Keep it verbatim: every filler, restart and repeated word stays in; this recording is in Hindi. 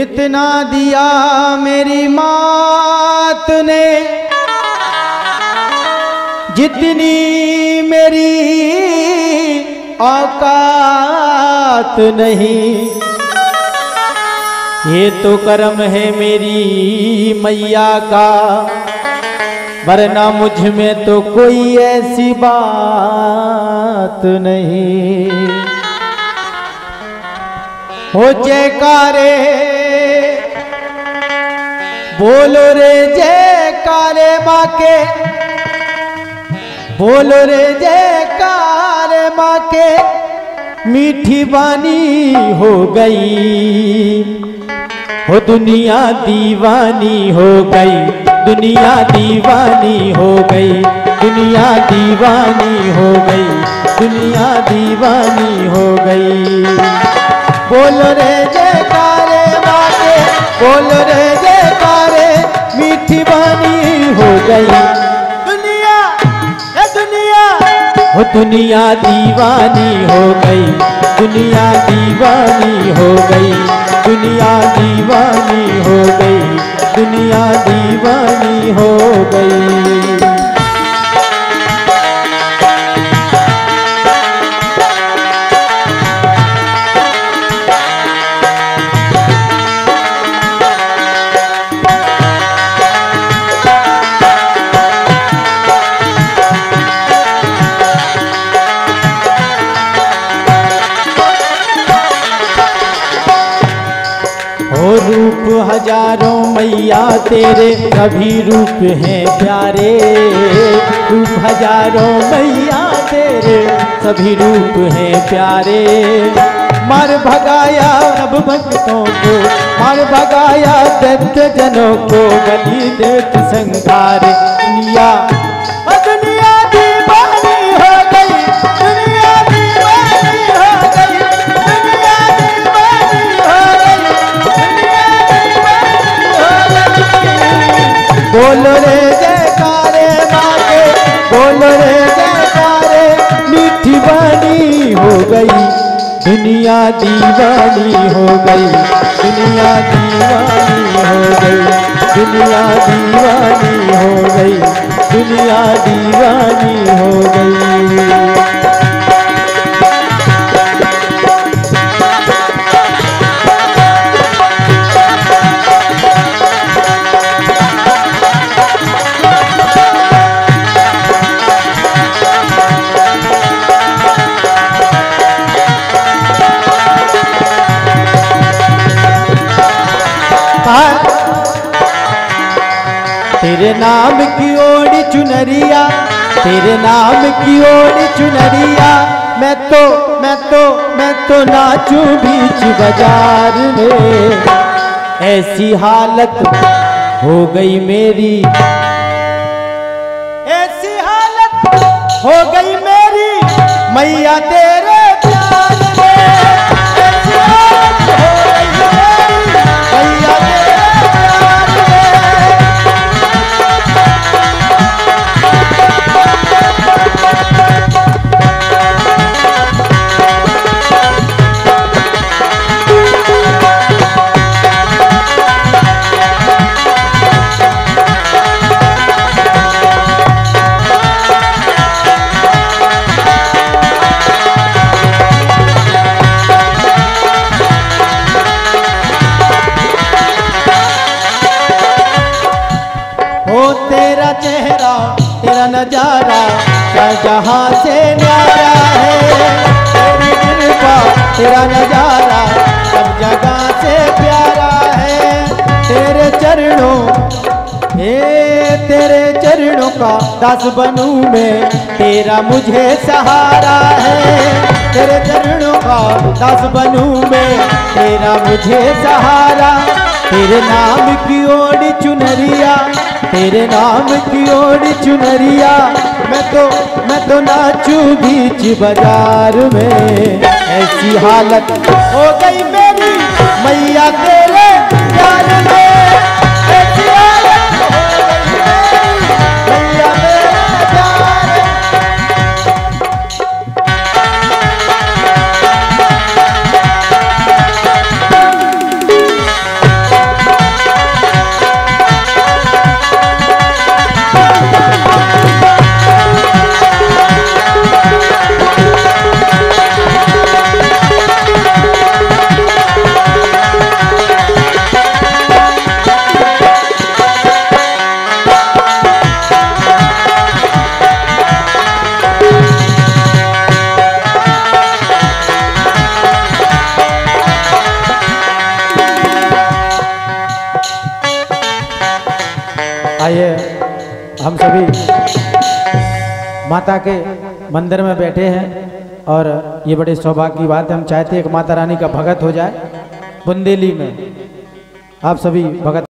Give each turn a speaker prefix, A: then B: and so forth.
A: जितना दिया मेरी मात ने, जितनी मेरी औकात नहीं, ये तो कर्म है मेरी मैया का, वरना मुझ में तो कोई ऐसी बात नहीं। हो जयकारे बोलो रे जयकारे माँ के, बोलो रे जयकारे माँ के, मीठी बानी हो गई, हो दुनिया दीवानी हो गई, दुनिया दीवानी हो गई, दुनिया दीवानी हो गई, दुनिया दीवानी हो गई। बोलो रे जयकारे माँ के, बोलो रे जयकारे, मीठी बानी हो गई, दुनिया है दुनिया, हो दुनिया दीवानी हो गई, दुनिया दीवानी हो गई, दुनिया दीवानी हो गई, दुनिया दीवानी हो गई। रूप हजारों मैया तेरे, सभी रूप हैं प्यारे, रूप हजारों मैया तेरे, सभी रूप हैं प्यारे। मार भगाया सब भक्तों को, मार भगाया दैत्य जनों को, बलि देत संघार। दुनिया दुनिया दीवानी हो गई, दुनिया दीवानी हो गई, दुनिया दीवानी हो गई, बोलो रे जयकारे माँ के, बोलो रे जयकारे, मीठी बानी हो गई, दुनिया दीवानी हो गई, दुनिया दीवानी हो गई, दुनिया दीवानी हो गई, दुनिया दीवानी हो गई। तेरे नाम की ओढ़ी चुनरिया, तेरे नाम की ओढ़ी चुनरिया, मैं तो मैं तो मैं तो नाचूं बीच बाजार में। ऐसी हालत हो गई मेरी, ऐसी हालत हो गई मेरी मैया तेरे प्यार में, ऐसी हालत हो गई मेरी मैया तेरे प्यार में। चेहरा तेरा नजारा जहाँ से न्यारा है, तेरी कृपा तेरा नजारा सब जगह से प्यारा है। तेरे चरणों हे तेरे चरणों का दास बनूं मैं, तेरा मुझे सहारा है। तेरे चरणों का दास बनूं मैं, तेरा मुझे सहारा। तेरे नाम की ओढ़ी चुनरिया, तेरे नाम की ओढ़ी चुनरिया, मैं तो मैं तो नाचूं बीच बाजार में। ऐसी हालत हो गई मेरी मैया तेरे प्यार में, ऐसी हालत हो गई मेरी मैया तेरे प्यार में। आइए हम सभी माता के मंदिर में बैठे हैं और ये बड़े सौभाग्य की बात है। हम चाहते हैं कि माता रानी का भगत हो जाए बुंदेली में। आप सभी भगत